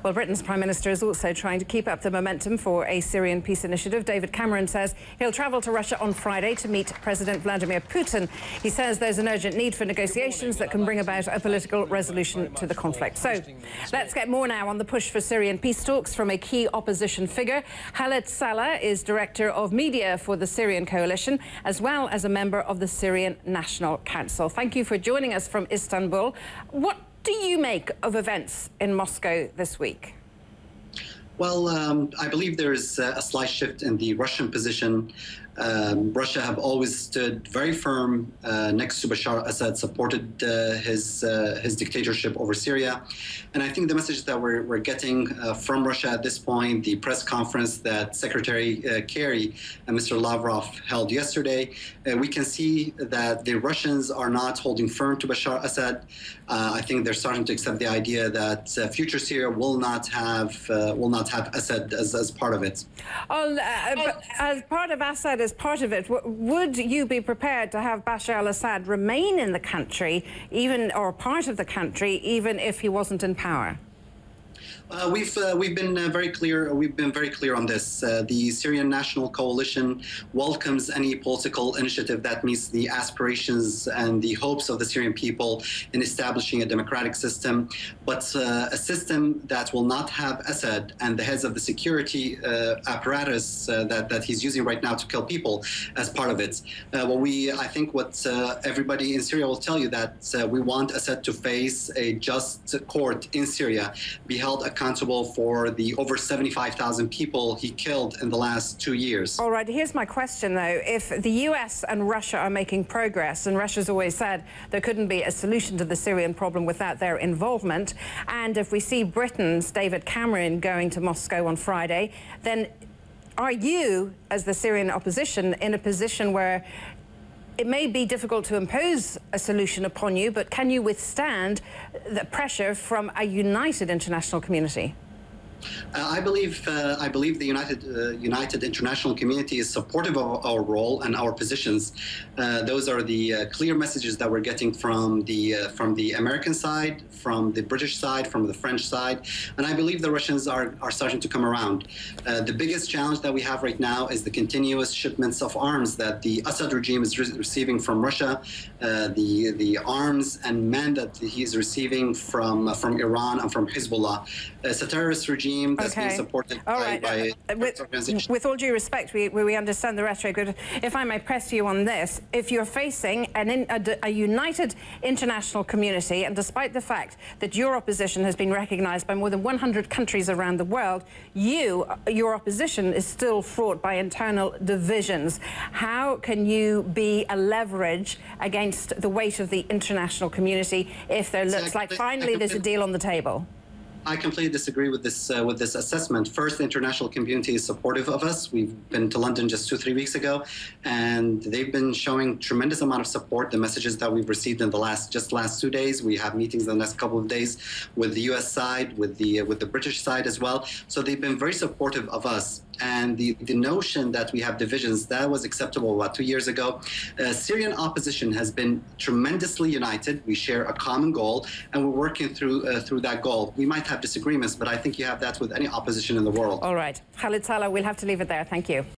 Well, Britain's Prime Minister is also trying to keep up the momentum for a Syrian peace initiative. David Cameron says he'll travel to Russia on Friday to meet President Vladimir Putin. He says there's an urgent need for negotiations that can bring about a political resolution to the conflict. So let's get more now on the push for Syrian peace talks from a key opposition figure. Khalid Saleh is Director of Media for the Syrian Coalition, as well as a member of the Syrian National Council. Thank you for joining us from Istanbul. What do you make of events in Moscow this week? Well, I believe there is a slight shift in the Russian position. Russia have always stood very firm next to Bashar al-Assad, supported his dictatorship over Syria. And I think the message that we're getting from Russia at this point, the press conference that Secretary Kerry and Mr. Lavrov held yesterday, we can see that the Russians are not holding firm to Bashar al-Assad. I think they're starting to accept the idea that future Syria will not have Assad as part of it. As part of Assad, as part of it, would you be prepared to have Bashar al-Assad remain in the country, or part of the country, even if he wasn't in power? We've been very clear. We've been very clear on this. The Syrian National Coalition welcomes any political initiative that meets the aspirations and the hopes of the Syrian people in establishing a democratic system, but a system that will not have Assad and the heads of the security apparatus that he's using right now to kill people as part of it. I think what everybody in Syria will tell you that we want Assad to face a just court in Syria, be held accountable for the over 75,000 people he killed in the last 2 years. All right, here's my question, though. If the US and Russia are making progress, and Russia's always said there couldn't be a solution to the Syrian problem without their involvement, and if we see Britain's David Cameron going to Moscow on Friday, then are you, as the Syrian opposition, in a position where it may be difficult to impose a solution upon you, but can you withstand the pressure from a united international community? I believe the united international community is supportive of our role and our positions. Those are the clear messages that we're getting from the American side, from the British side, from the French side, and I believe the Russians are starting to come around. The biggest challenge that we have right now is the continuous shipments of arms that the Assad regime is receiving from Russia, the arms and men that he's receiving from Iran and from Hezbollah. It's a terrorist regime that's being supported by organizations. With all due respect, we understand the rhetoric, but if I may press you on this, if you're facing a united international community, and despite the fact that your opposition has been recognized by more than 100 countries around the world, your opposition is still fraught by internal divisions. How can you be a leverage against the weight of the international community if there looks like finally there's a deal on the table? I completely disagree with this assessment. First, the international community is supportive of us. We've been to London just 2-3 weeks ago, and they've been showing tremendous amount of support. The messages that we've received in the last 2 days, we have meetings in the next couple of days with the U.S. side, with the British side as well. So they've been very supportive of us. And the notion that we have divisions, that was acceptable about 2 years ago. Syrian opposition has been tremendously united. We share a common goal, and we're working through that goal. We might have disagreements, but I think you have that with any opposition in the world. All right. Khalid Saleh, we'll have to leave it there. Thank you.